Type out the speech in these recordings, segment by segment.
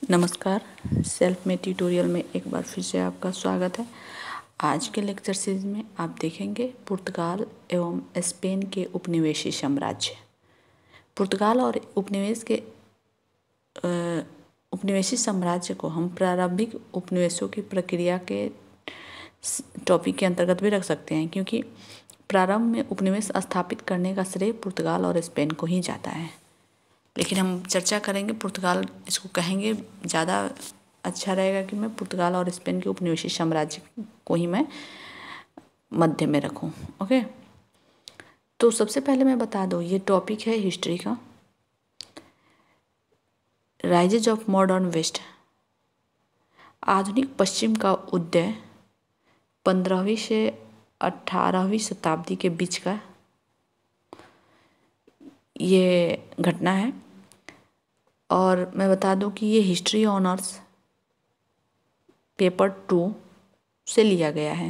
नमस्कार। सेल्फ में ट्यूटोरियल में एक बार फिर से आपका स्वागत है। आज के लेक्चर सीरीज में आप देखेंगे पुर्तगाल एवं स्पेन के उपनिवेशी साम्राज्य। पुर्तगाल और उपनिवेशी साम्राज्य को हम प्रारंभिक उपनिवेशों की प्रक्रिया के टॉपिक के अंतर्गत भी रख सकते हैं, क्योंकि प्रारंभ में उपनिवेश स्थापित करने का श्रेय पुर्तगाल और स्पेन को ही जाता है। लेकिन हम चर्चा करेंगे पुर्तगाल, इसको कहेंगे ज़्यादा अच्छा रहेगा कि मैं पुर्तगाल और स्पेन के उपनिवेशी साम्राज्य को ही मैं मध्य में रखूं। ओके, तो सबसे पहले मैं बता दूं, ये टॉपिक है हिस्ट्री का। राइजेज ऑफ मॉडर्न वेस्ट, आधुनिक पश्चिम का उदय 15वीं से 18वीं शताब्दी के बीच का ये घटना है। और मैं बता दूं कि ये हिस्ट्री ऑनर्स पेपर 2 से लिया गया है।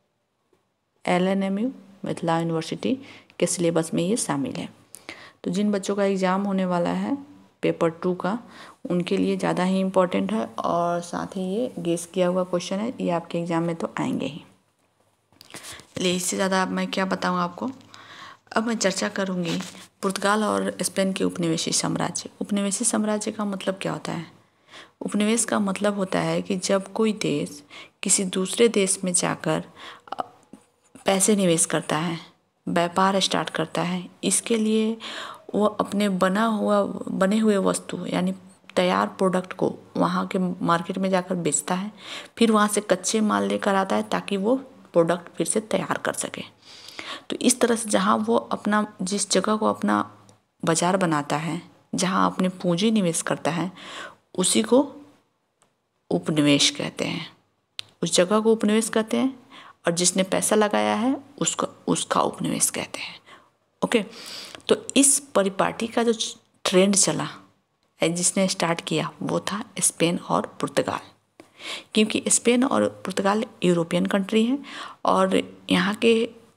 LNMU मिथिला यूनिवर्सिटी के सिलेबस में ये शामिल है। तो जिन बच्चों का एग्ज़ाम होने वाला है पेपर 2 का, उनके लिए ज़्यादा ही इम्पोर्टेंट है, और साथ ही ये गेस किया हुआ क्वेश्चन है, ये आपके एग्ज़ाम में तो आएंगे ही। चलिए, इससे ज़्यादा मैं क्या बताऊँ आपको। अब मैं चर्चा करूँगी पुर्तगाल और स्पेन के उपनिवेशी साम्राज्य। उपनिवेशी साम्राज्य का मतलब क्या होता है? उपनिवेश का मतलब होता है कि जब कोई देश किसी दूसरे देश में जाकर पैसे निवेश करता है, व्यापार स्टार्ट करता है, इसके लिए वो अपने बने हुए वस्तु यानी तैयार प्रोडक्ट को वहाँ के मार्केट में जाकर बेचता है, फिर वहाँ से कच्चे माल लेकर आता है ताकि वो प्रोडक्ट फिर से तैयार कर सके। तो इस तरह से जहाँ वो अपना जिस जगह को अपना बाजार बनाता है, जहाँ अपने पूंजी निवेश करता है, उसी को उपनिवेश कहते हैं। उस जगह को उपनिवेश कहते हैं, और जिसने पैसा लगाया है उसका उपनिवेश कहते हैं। ओके, तो इस परिपाटी का जो ट्रेंड चला, जिसने स्टार्ट किया, वो था स्पेन और पुर्तगाल। क्योंकि स्पेन और पुर्तगाल यूरोपियन कंट्री हैं, और यहाँ के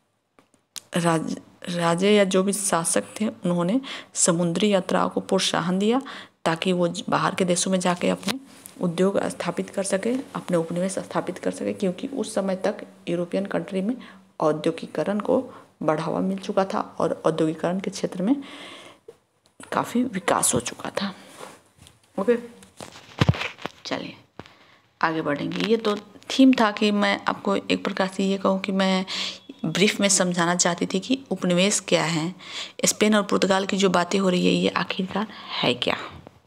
राजे या जो भी शासक थे, उन्होंने समुद्री यात्राओं को प्रोत्साहन दिया ताकि वो बाहर के देशों में जाके अपने उद्योग स्थापित कर सके, अपने उपनिवेश स्थापित कर सके। क्योंकि उस समय तक यूरोपियन कंट्री में औद्योगिकरण को बढ़ावा मिल चुका था और औद्योगिकरण के क्षेत्र में काफ़ी विकास हो चुका था। ओके, चलिए आगे बढ़ेंगे। ये तो थीम था कि मैं आपको एक प्रकार से ये कहूँ कि मैं ब्रीफ में समझाना चाहती थी कि उपनिवेश क्या है, स्पेन और पुर्तगाल की जो बातें हो रही है ये आखिरकार है क्या।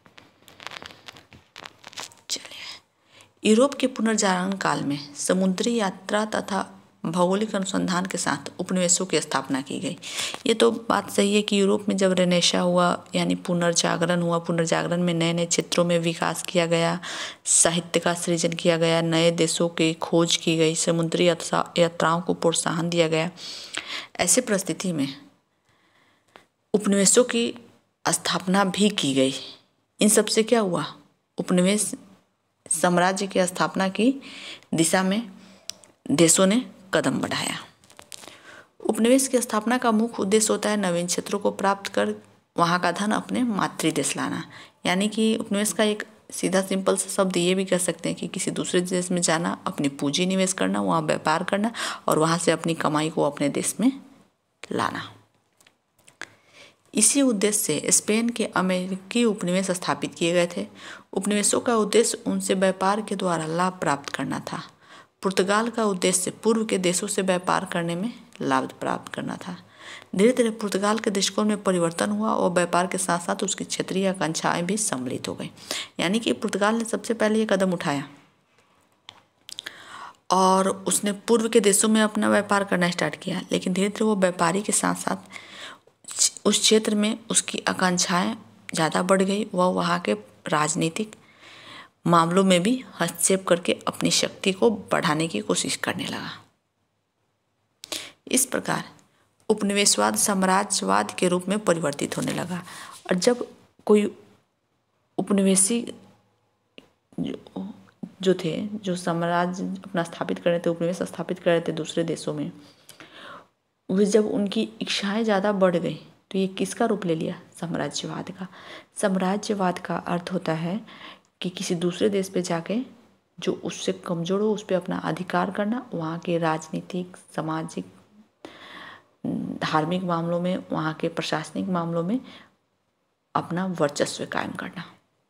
चलिए, यूरोप के पुनर्जागरण काल में समुद्री यात्रा तथा भौगोलिक अनुसंधान के साथ उपनिवेशों की स्थापना की गई। ये तो बात सही है कि यूरोप में जब रेनेसा हुआ यानी पुनर्जागरण हुआ, पुनर्जागरण में नए नए क्षेत्रों में विकास किया गया, साहित्य का सृजन किया गया, नए देशों की खोज की गई, समुद्री यात्राओं को प्रोत्साहन दिया गया। ऐसे परिस्थिति में उपनिवेशों की स्थापना भी की गई। इन सब से क्या हुआ? उपनिवेश साम्राज्य की स्थापना की दिशा में देशों ने कदम बढ़ाया। उपनिवेश की स्थापना का मुख्य उद्देश्य होता है नवीन क्षेत्रों को प्राप्त कर वहाँ का धन अपने मातृ देश लाना। यानी कि उपनिवेश का एक सीधा सिंपल सा शब्द ये भी कह सकते हैं कि किसी दूसरे देश में जाना, अपनी पूंजी निवेश करना, वहाँ व्यापार करना, और वहाँ से अपनी कमाई को अपने देश में लाना। इसी उद्देश्य से स्पेन के अमेरिकी उपनिवेश स्थापित किए गए थे। उपनिवेशों का उद्देश्य उनसे व्यापार के द्वारा लाभ प्राप्त करना था। पुर्तगाल का उद्देश्य पूर्व के देशों से व्यापार करने में लाभ प्राप्त करना था। धीरे धीरे पुर्तगाल के दृष्टिकोण में परिवर्तन हुआ और व्यापार के साथ साथ उसकी क्षेत्रीय आकांक्षाएं भी सम्मिलित हो गई। यानी कि पुर्तगाल ने सबसे पहले ये कदम उठाया और उसने पूर्व के देशों में अपना व्यापार करना स्टार्ट किया, लेकिन धीरे धीरे वो व्यापारी के साथ साथ उस क्षेत्र में उसकी आकांक्षाएं ज़्यादा बढ़ गई। वह वहाँ के राजनीतिक मामलों में भी हस्तक्षेप करके अपनी शक्ति को बढ़ाने की कोशिश करने लगा। इस प्रकार उपनिवेशवाद साम्राज्यवाद के रूप में परिवर्तित होने लगा। और जब कोई उपनिवेशी जो थे, जो साम्राज्य अपना स्थापित कर रहे थे, उपनिवेश स्थापित कर रहे थे दूसरे देशों में, वे जब उनकी इच्छाएं ज़्यादा बढ़ गई तो ये किसका रूप ले लिया? साम्राज्यवाद का। साम्राज्यवाद का अर्थ होता है कि किसी दूसरे देश पे जाके जो उससे कमज़ोर हो उस पर अपना अधिकार करना, वहाँ के राजनीतिक, सामाजिक, धार्मिक मामलों में, वहाँ के प्रशासनिक मामलों में अपना वर्चस्व कायम करना।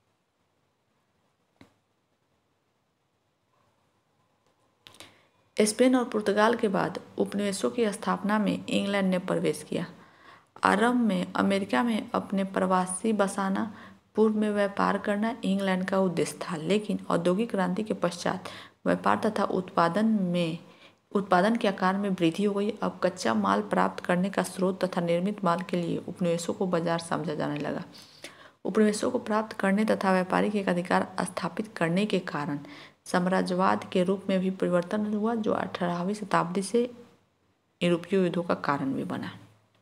स्पेन और पुर्तगाल के बाद उपनिवेशों की स्थापना में इंग्लैंड ने प्रवेश किया। आरंभ में अमेरिका में अपने प्रवासी बसाना, पूर्व में व्यापार करना इंग्लैंड का उद्देश्य था, लेकिन औद्योगिक क्रांति के पश्चात व्यापार तथा उत्पादन के आकार में वृद्धि हो गई। अब कच्चा माल प्राप्त करने का स्रोत तथा निर्मित माल के लिए उपनिवेशों को बाजार समझा जाने लगा। उपनिवेशों को प्राप्त करने तथा व्यापारिक एक अधिकार स्थापित करने के कारण साम्राज्यवाद के रूप में भी परिवर्तन हुआ, जो 18वीं शताब्दी से यूरोपीय युद्धों का कारण भी बना।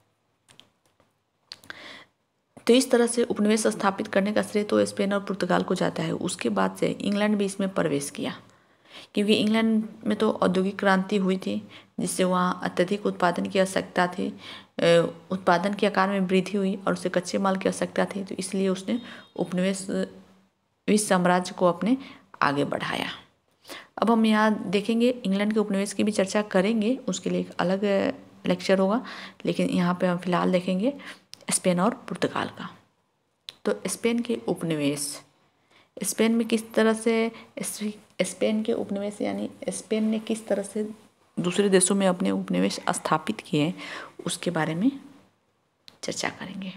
तो इस तरह से उपनिवेश स्थापित करने का श्रेय तो स्पेन और पुर्तगाल को जाता है। उसके बाद से इंग्लैंड भी इसमें प्रवेश किया, क्योंकि इंग्लैंड में तो औद्योगिक क्रांति हुई थी, जिससे वहाँ अत्यधिक उत्पादन की आवश्यकता थी, उत्पादन के आकार में वृद्धि हुई और उसे कच्चे माल की आवश्यकता थी। तो इसलिए उसने उपनिवेश विश्व साम्राज्य को अपने आगे बढ़ाया। अब हम यहाँ देखेंगे, इंग्लैंड के उपनिवेश की भी चर्चा करेंगे, उसके लिए एक अलग लेक्चर होगा, लेकिन यहाँ पे हम फिलहाल देखेंगे स्पेन और पुर्तगाल का। तो स्पेन के उपनिवेश, स्पेन में किस तरह से स्पेन के उपनिवेश यानी स्पेन ने किस तरह से दूसरे देशों में अपने उपनिवेश स्थापित किए, उसके बारे में चर्चा करेंगे।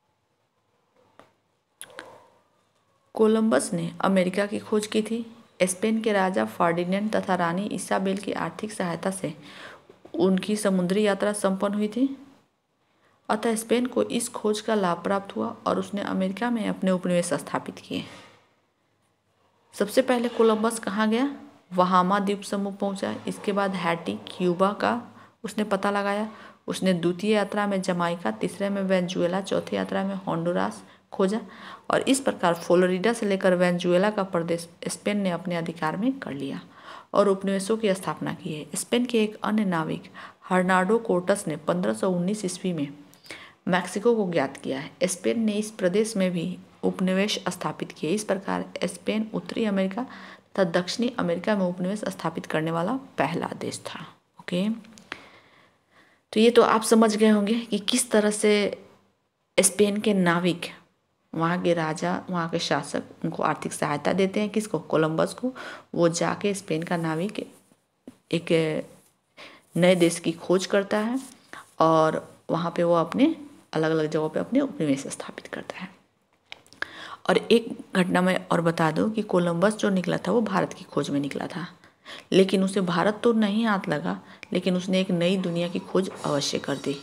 कोलंबस ने अमेरिका की खोज की थी। स्पेन के राजा फर्डिनेंड तथा रानी इसाबेल की आर्थिक सहायता से उनकी समुद्री यात्रा संपन्न हुई थी। अतः स्पेन को इस खोज का लाभ प्राप्त हुआ और उसने अमेरिका में अपने उपनिवेश स्थापित किए। सबसे पहले कोलंबस कहाँ गया? बहामा द्वीप समूह पहुंचा। इसके बाद हैटी, क्यूबा का उसने पता लगाया। उसने द्वितीय यात्रा में जमाइका, तीसरे में वेनेजुएला, चौथी यात्रा में होंडुरास खोजा और इस प्रकार फ्लोरिडा से लेकर वेनेजुएला का प्रदेश स्पेन ने अपने अधिकार में कर लिया और उपनिवेशों की स्थापना की है। स्पेन के एक अन्य नाविक हर्नाडो कोर्टस ने 1519 ईस्वी में मैक्सिको को ज्ञात किया है। स्पेन ने इस प्रदेश में भी उपनिवेश स्थापित किए। इस प्रकार स्पेन उत्तरी अमेरिका तथा दक्षिणी अमेरिका में उपनिवेश स्थापित करने वाला पहला देश था। ओके, तो ये तो आप समझ गए होंगे कि किस तरह से स्पेन के नाविक, वहाँ के राजा, वहाँ के शासक उनको आर्थिक सहायता देते हैं। किसको? कोलंबस को। वो जाके स्पेन का नाविक एक नए देश की खोज करता है और वहाँ पे वो अपने अलग अलग जगहों पे अपने उपनिवेश स्थापित करता है। और एक घटना मैं और बता दूं कि कोलंबस जो निकला था वो भारत की खोज में निकला था, लेकिन उसे भारत तो नहीं हाथ लगा, लेकिन उसने एक नई दुनिया की खोज अवश्य कर दी।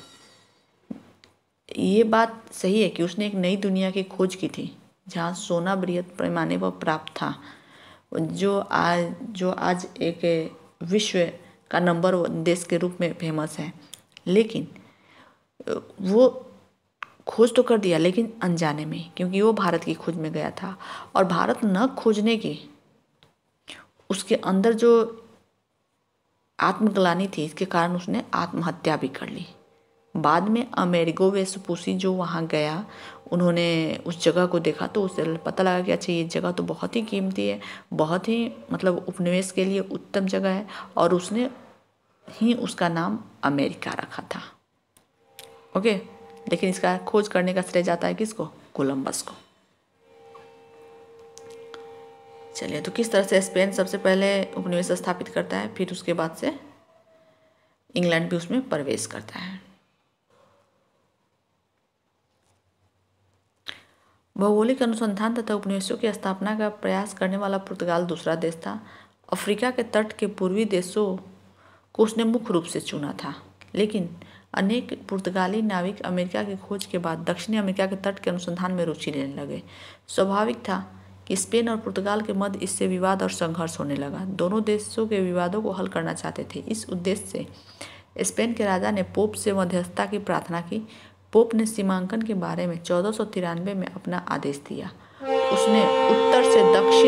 ये बात सही है कि उसने एक नई दुनिया की खोज की थी जहाँ सोना बृहत पैमाने पर प्राप्त था, जो आज एक विश्व का नंबर देश के रूप में फेमस है। लेकिन वो खोज तो कर दिया, लेकिन अनजाने में, क्योंकि वो भारत की खोज में गया था और भारत न खोजने की उसके अंदर जो आत्मग्लानि थी, इसके कारण उसने आत्महत्या भी कर ली। बाद में अमेरिगो वेस्पुसी जो वहाँ गया, उन्होंने उस जगह को देखा तो उसे पता लगा कि अच्छा ये जगह तो बहुत ही कीमती है, बहुत ही मतलब उपनिवेश के लिए उत्तम जगह है, और उसने ही उसका नाम अमेरिका रखा था। ओके, लेकिन इसका खोज करने का श्रेय जाता है किसको? कोलंबस को। चलिए, तो किस तरह से स्पेन सबसे पहले उपनिवेश स्थापित करता है, फिर उसके बाद से इंग्लैंड भी उसमें प्रवेश करता है। भौगोलिक अनुसंधान तथा उपनिवेशों की स्थापना का प्रयास करने वाला पुर्तगाल दूसरा देश था। अफ्रीका के तट के पूर्वी देशों को उसने मुख्य रूप से चुना था, लेकिन अनेक पुर्तगाली नाविक अमेरिका की खोज के बाद दक्षिणी अमेरिका के तट के अनुसंधान में रुचि लेने लगे। स्वाभाविक था कि स्पेन और पुर्तगाल के मध्य इससे विवाद और संघर्ष होने लगा। दोनों देशों के विवादों को हल करना चाहते थे। इस उद्देश्य से स्पेन के राजा ने पोप से मध्यस्थता की प्रार्थना की। पोप ने सीमांकन के बारे में 1493 में अपना आदेश दिया। उसने उत्तर से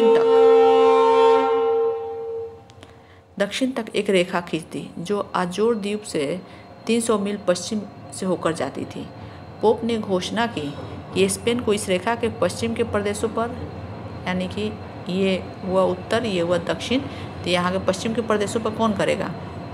दक्षिण तक एक रेखा खींच दी जो अजोर द्वीप से 300 मील पश्चिम से होकर जाती थी। पोप ने घोषणा की कि स्पेन को इस रेखा के पश्चिम के प्रदेशों पर यानी कि ये हुआ उत्तर, ये हुआ दक्षिण, तो यहाँ के पश्चिम के प्रदेशों पर कौन करेगा?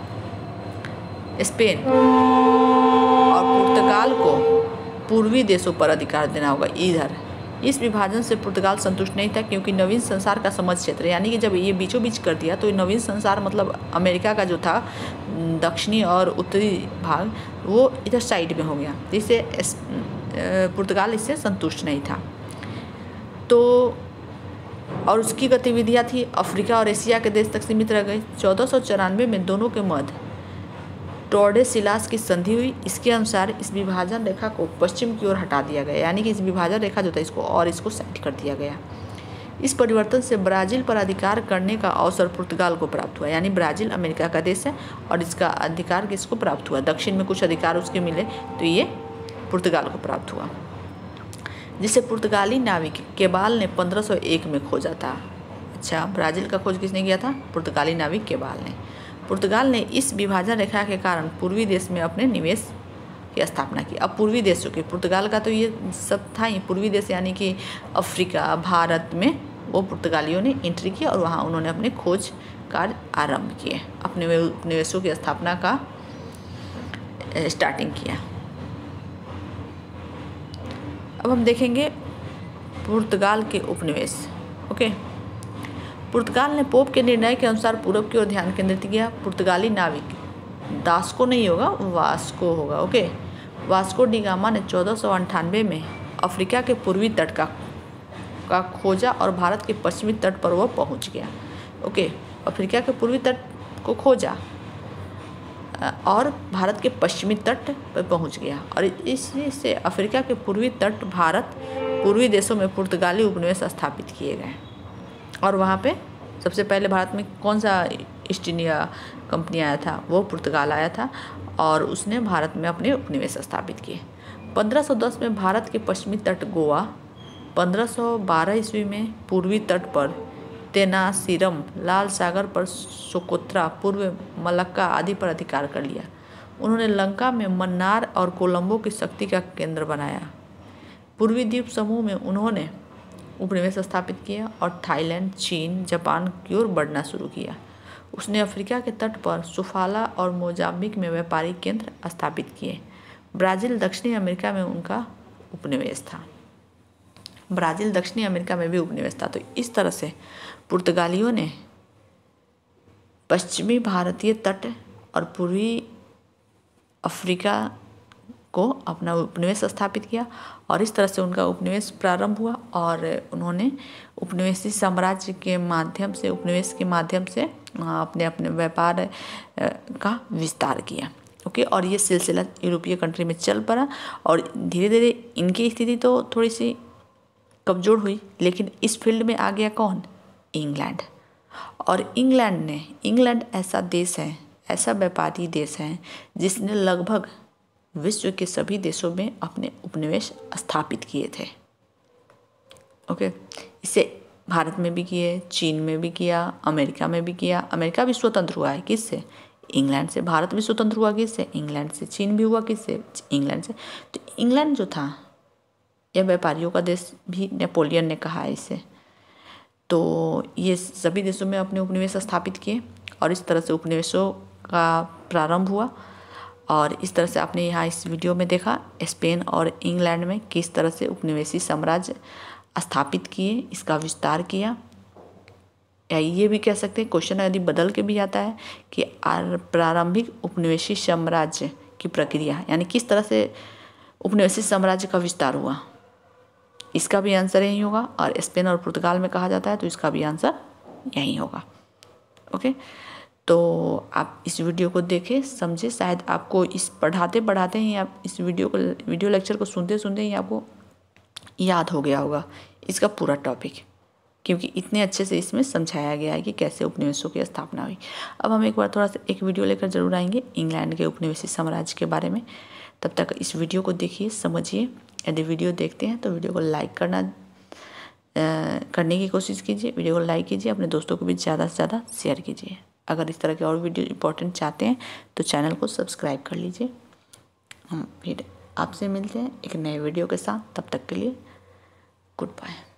स्पेन। और पुर्तगाल को पूर्वी देशों पर अधिकार देना होगा इधर। इस विभाजन से पुर्तगाल संतुष्ट नहीं था, क्योंकि नवीन संसार का समझ क्षेत्र, यानी कि जब ये बीचों बीच कर दिया तो नवीन संसार मतलब अमेरिका का जो था दक्षिणी और उत्तरी भाग, वो इधर साइड में हो गया, जिससे पुर्तगाल इससे संतुष्ट नहीं था। तो और उसकी गतिविधियाँ थी अफ्रीका और एशिया के देश तक सीमित रह गई। 1494 में दोनों के मध्य टोर्डेसिलास की संधि हुई। इसके अनुसार इस विभाजन रेखा को पश्चिम की ओर हटा दिया गया, यानी कि इस विभाजन रेखा जो था इसको साइड कर दिया गया। इस परिवर्तन से ब्राज़ील पर अधिकार करने का अवसर पुर्तगाल को प्राप्त हुआ, यानी ब्राज़ील अमेरिका का देश है और इसका अधिकार किसको प्राप्त हुआ? दक्षिण में कुछ अधिकार उसके मिले, तो ये पुर्तगाल को प्राप्त हुआ, जिसे पुर्तगाली नाविक केबाल ने 1501 में खोजा था। अच्छा, ब्राज़ील का खोज किसने किया था? पुर्तगाली नाविक केबाल ने। पुर्तगाल ने इस विभाजन रेखा के कारण पूर्वी देश में अपने निवेश की स्थापना की। अब पूर्वी देशों के, पुर्तगाल का तो ये सब था ही, पूर्वी देश यानी कि अफ्रीका, भारत में वो पुर्तगालियों ने एंट्री की और वहाँ उन्होंने अपने खोज कार्य आरंभ किए, अपने निवेशों की स्थापना का स्टार्टिंग किया। अब हम देखेंगे पुर्तगाल के उपनिवेश। ओके, पुर्तगाल ने पोप के निर्णय के अनुसार पूरब की ओर ध्यान केंद्रित किया। पुर्तगाली नाविक दास्को नहीं होगा, वास्को होगा। ओके, वास्को डी गामा ने 1498 में अफ्रीका के पूर्वी तट का खोजा और भारत के पश्चिमी तट पर वह पहुंच गया। ओके, अफ्रीका के पूर्वी तट को खोजा और भारत के पश्चिमी तट पर पहुंच गया, और इसी से अफ्रीका के पूर्वी तट, भारत, पूर्वी देशों में पुर्तगाली उपनिवेश स्थापित किए गए। और वहाँ पे सबसे पहले भारत में कौन सा ईस्ट इंडिया कंपनी आया था? वो पुर्तगाल आया था और उसने भारत में अपने उपनिवेश स्थापित किए। 1510 में भारत के पश्चिमी तट गोवा, 1512 ईस्वी में पूर्वी तट पर तेनासीरम, लाल सागर पर सोकोत्रा, पूर्व मलक्का आदि पर अधिकार कर लिया। उन्होंने लंका में मन्नार और कोलंबो की शक्ति का केंद्र बनाया। पूर्वी द्वीप समूह में उन्होंने उपनिवेश स्थापित किया और थाईलैंड, चीन, जापान की ओर बढ़ना शुरू किया। उसने अफ्रीका के तट पर सुफाला और मोजाम्बिक में व्यापारिक केंद्र स्थापित किए। ब्राज़ील, दक्षिणी अमेरिका में उनका उपनिवेश था। ब्राज़ील दक्षिणी अमेरिका में भी उपनिवेश था। तो इस तरह से पुर्तगालियों ने पश्चिमी भारतीय तट और पूर्वी अफ्रीका को अपना उपनिवेश स्थापित किया और इस तरह से उनका उपनिवेश प्रारंभ हुआ और उन्होंने उपनिवेशी साम्राज्य के माध्यम से, उपनिवेश के माध्यम से अपने अपने व्यापार का विस्तार किया। ओके, और ये सिलसिला यूरोपीय कंट्री में चल पड़ा और धीरे धीरे इनकी स्थिति तो थोड़ी सी कमज़ोर हुई, लेकिन इस फील्ड में आ गया कौन? इंग्लैंड। और इंग्लैंड ऐसा देश है, ऐसा व्यापारी देश है जिसने लगभग विश्व के सभी देशों में अपने उपनिवेश स्थापित किए थे। ओके, इसे भारत में भी किए, चीन में भी किया, अमेरिका में भी किया। अमेरिका भी स्वतंत्र हुआ है किससे? इंग्लैंड से। भारत भी स्वतंत्र हुआ किससे? इंग्लैंड से। चीन भी हुआ किससे? इंग्लैंड से। तो इंग्लैंड जो था यह व्यापारियों का देश भी नेपोलियन ने कहा है इसे। तो ये सभी देशों में अपने उपनिवेश स्थापित किए और इस तरह से उपनिवेशों का प्रारंभ हुआ। और इस तरह से आपने यहाँ इस वीडियो में देखा स्पेन और इंग्लैंड में किस तरह से उपनिवेशी साम्राज्य स्थापित किए, इसका विस्तार किया। या ये भी कह सकते हैं, क्वेश्चन यदि बदल के भी आता है कि प्रारंभिक उपनिवेशी साम्राज्य की प्रक्रिया, यानी किस तरह से उपनिवेशी साम्राज्य का विस्तार हुआ, इसका भी आंसर यही होगा। और स्पेन और पुर्तगाल में कहा जाता है तो इसका भी आंसर यही होगा। ओके, तो आप इस वीडियो को देखें, समझे। शायद आपको इस पढ़ाते ही आप इस वीडियो लेक्चर को सुनते ही आपको याद हो गया होगा इसका पूरा टॉपिक, क्योंकि इतने अच्छे से इसमें समझाया गया है कि कैसे उपनिवेशों की स्थापना हुई। अब हम एक बार थोड़ा सा एक वीडियो लेकर जरूर आएंगे इंग्लैंड के उपनिवेशी साम्राज्य के बारे में। तब तक इस वीडियो को देखिए, समझिए। यदि वीडियो देखते हैं तो वीडियो को लाइक करने की कोशिश कीजिए, वीडियो को लाइक कीजिए, अपने दोस्तों को भी ज़्यादा से ज़्यादा शेयर कीजिए। अगर इस तरह के और वीडियो इंपॉर्टेंट चाहते हैं तो चैनल को सब्सक्राइब कर लीजिए। हम फिर आपसे मिलते हैं एक नए वीडियो के साथ। तब तक के लिए गुड बाय।